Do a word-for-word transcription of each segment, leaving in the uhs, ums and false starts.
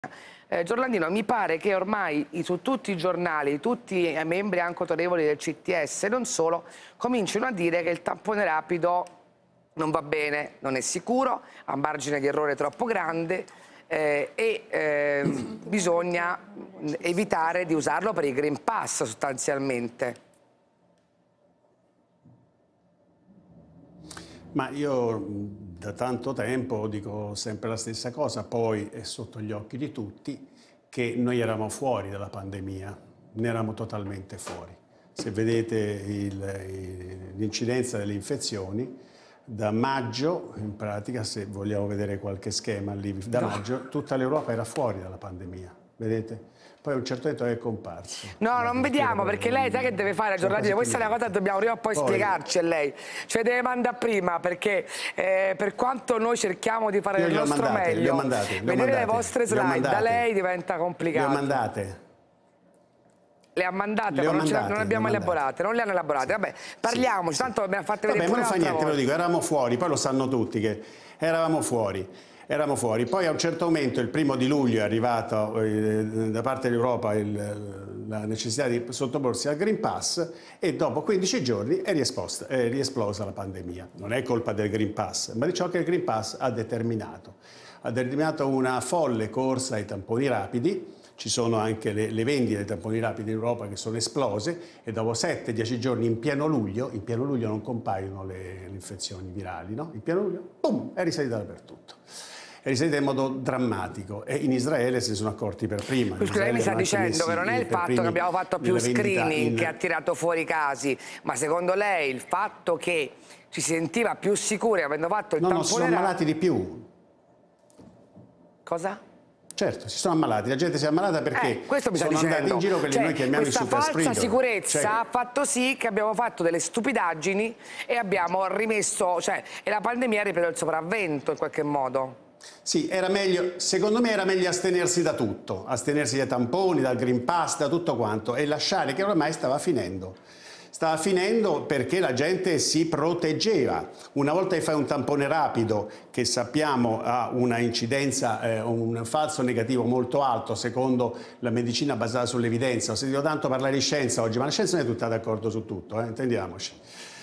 Eh, Giorlandino, mi pare che ormai su tutti i giornali, tutti i membri anche autorevoli del C T S, non solo, cominciano a dire che il tampone rapido non va bene, non è sicuro, ha un margine di errore troppo grande eh, e eh, bisogna evitare di usarlo per i Green Pass sostanzialmente. Ma io da tanto tempo dico sempre la stessa cosa, poi è sotto gli occhi di tutti che noi eravamo fuori dalla pandemia, ne eravamo totalmente fuori. Se vedete l'incidenza delle infezioni, da maggio, in pratica, se vogliamo vedere qualche schema lì, da no. maggio tutta l'Europa era fuori dalla pandemia, vedete? Poi a un certo punto è comparso. No, non vediamo, perché lei sa che deve fare, Giorlandino, questa è una cosa che dobbiamo prima o poi, poi spiegarci a lei. Cioè deve mandare prima, perché eh, per quanto noi cerchiamo di fare il nostro mandate, meglio, mandate, vedere mandate, le vostre slide da lei diventa complicato. Le ho mandate. Le ha mandate, le ma non, mandate, non le abbiamo le elaborate, non le hanno elaborate. Vabbè, parliamoci, sì, tanto abbiamo fatto vedere. Vabbè, pure non fa niente, volta. ve lo dico, eravamo fuori, poi lo sanno tutti che eravamo fuori. Eravamo fuori, poi a un certo momento, il primo di luglio, è arrivato eh, da parte dell'Europa la necessità di sottoporsi al Green Pass e dopo quindici giorni è riesplosa, è riesplosa la pandemia. Non è colpa del Green Pass, ma di ciò che il Green Pass ha determinato. Ha determinato una folle corsa ai tamponi rapidi, ci sono anche le, le vendite dei tamponi rapidi in Europa che sono esplose e dopo sette dieci giorni in pieno luglio, in pieno luglio non compaiono le, le infezioni virali, no? In pieno luglio, boom, è risalita dappertutto. È risalita in modo drammatico e in Israele si sono accorti per prima. Scusa, lei mi sta dicendo che non è il fatto che abbiamo fatto più screening in... che ha tirato fuori i casi, ma secondo lei il fatto che ci si sentiva più sicuri avendo fatto il no, tampone... No, no, si sono ammalati di più. Cosa? Certo, si sono ammalati, la gente si è ammalata perché eh, questo mi sta sono dicendo. andati in giro per cioè, noi chiamiamo il super questa falsa sprinkler. sicurezza cioè... ha fatto sì che abbiamo fatto delle stupidaggini e abbiamo rimesso, cioè, e la pandemia ha ripreso il sopravvento in qualche modo. Sì, era meglio, secondo me era meglio astenersi da tutto, astenersi dai tamponi, dal Green Pass, da tutto quanto e lasciare che ormai stava finendo. Stava finendo perché la gente si proteggeva. Una volta che fai un tampone rapido, che sappiamo ha una incidenza, eh, un falso negativo molto alto secondo la medicina basata sull'evidenza. Ho sentito tanto parlare di scienza oggi, ma la scienza non è tutta d'accordo su tutto, eh, intendiamoci.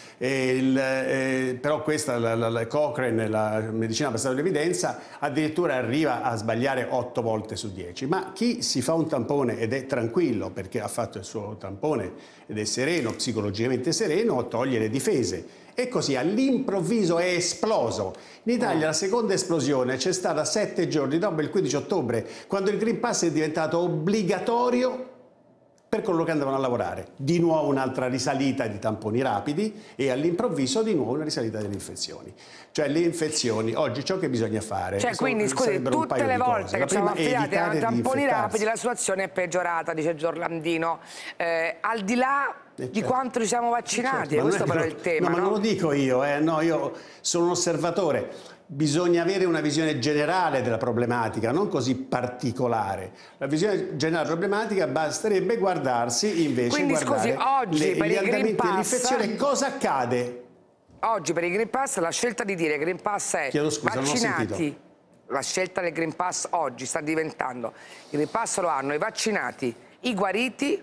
E il, eh, però questa, la, la, la Cochrane, la medicina basata sull'evidenza, addirittura arriva a sbagliare otto volte su dieci. Ma chi si fa un tampone ed è tranquillo perché ha fatto il suo tampone ed è sereno, psicologicamente sereno, toglie le difese. E così all'improvviso è esploso. In Italia la seconda esplosione c'è stata sette giorni dopo, il quindici ottobre, quando il Green Pass è diventato obbligatorio per coloro che andavano a lavorare. Di nuovo un'altra risalita di tamponi rapidi e all'improvviso di nuovo una risalita delle infezioni. Cioè le infezioni, oggi ciò che bisogna fare... Cioè quindi scusi, tutte le volte che ci siamo affidati a tamponi rapidi la situazione è peggiorata, dice Giorlandino. Eh, al di là eh certo. di quanto ci siamo vaccinati, certo, questo però è il tema. No, no? ma non lo dico io, eh, no, io sono un osservatore. Bisogna avere una visione generale della problematica, non così particolare. La visione generale della problematica basterebbe guardarsi invece Quindi, guardare scusi, oggi le, per gli il andamenti Green dell'infezione. Pass... Cosa accade? Oggi per il Green Pass la scelta di dire Green Pass è Chiedo scusa, vaccinati. La scelta del Green Pass oggi sta diventando, il Green Pass lo hanno i vaccinati, i guariti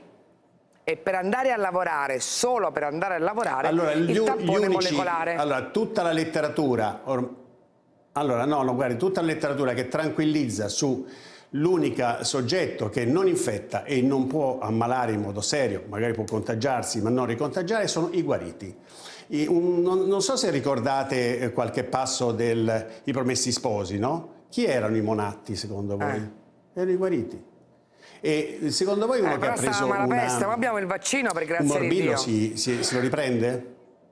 e per andare a lavorare, solo per andare a lavorare, allora, il gli, tampone gli unici, molecolare. Allora, tutta la letteratura... Or, Allora, no, no, guardi, tutta la letteratura che tranquillizza su l'unico soggetto che non infetta e non può ammalare in modo serio, magari può contagiarsi ma non ricontagiare, sono i guariti. I, un, non, non so se ricordate qualche passo del I Promessi Sposi, no? Chi erano i monatti secondo voi? Eh. Erano i guariti. E secondo voi uno eh, che ha preso una... una, peste, ma abbiamo il vaccino per grazia un morbillo di Dio. Si, si, si lo riprende?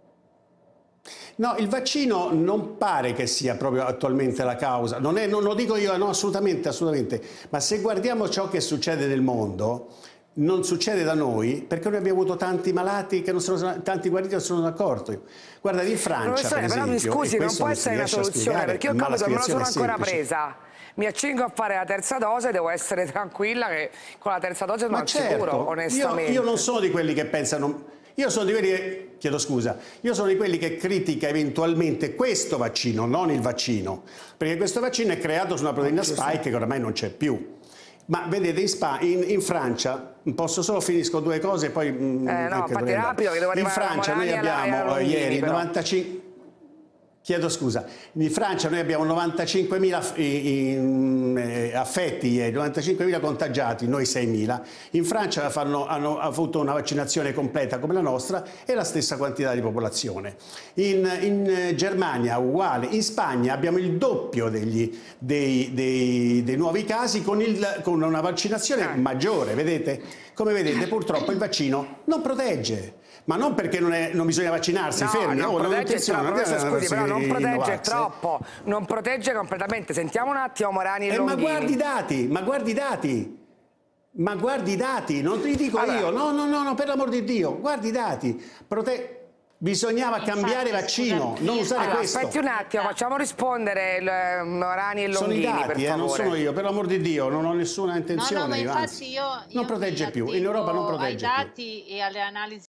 No, il vaccino non pare che sia proprio attualmente la causa, non, è, non lo dico io, no, assolutamente, assolutamente, ma se guardiamo ciò che succede nel mondo, non succede da noi perché noi abbiamo avuto tanti malati, che non sono, tanti guariti non sono d'accordo. Guarda, in Francia, per esempio, però mi scusi, non può essere una soluzione, perché io Covid non me lo sono ancora presa. Mi accingo a fare la terza dose, devo essere tranquilla che con la terza dose sono al sicuro, onestamente. Io, io non sono di quelli che pensano... Io sono di quelli che, chiedo scusa, io sono di quelli che critica eventualmente questo vaccino, non il vaccino, perché questo vaccino è creato su una proteina spike che ormai non c'è più. Ma vedete, in, Spa, in, in Francia, posso solo finisco due cose e poi... Eh no, fatti rapido che devo arrivare. In Francia noi abbiamo eh, ieri novantacinque... Chiedo scusa, in Francia noi abbiamo novantacinquemila affetti, novantacinquemila contagiati, noi seimila. In Francia fanno, hanno avuto una vaccinazione completa come la nostra e la stessa quantità di popolazione. In, in Germania uguale, in Spagna abbiamo il doppio degli, dei, dei, dei nuovi casi con, il, con una vaccinazione ah. maggiore, vedete? Come vedete purtroppo il vaccino non protegge. Ma non perché non, è, non bisogna vaccinarsi, no, fermi, non oh, protegge non troppo, adesso, scusi, però non protegge eh. troppo, non protegge completamente. Sentiamo un attimo Morani e eh, Longini. Ma guardi i dati, ma guardi i dati, ma guardi i dati, non ti dico allora. io, no, no, no, no, per l'amor di Dio, guardi i dati. Prote Bisognava Infatti, cambiare vaccino, non usare allora, questo. Aspetti un attimo, facciamo rispondere il, Morani e Longini, sono i dati, per eh, favore. non sono io, per l'amor di Dio, non ho nessuna intenzione. No, no, ma infatti anzi, io, io non protegge più, in Europa non protegge ai più. dati e alle analisi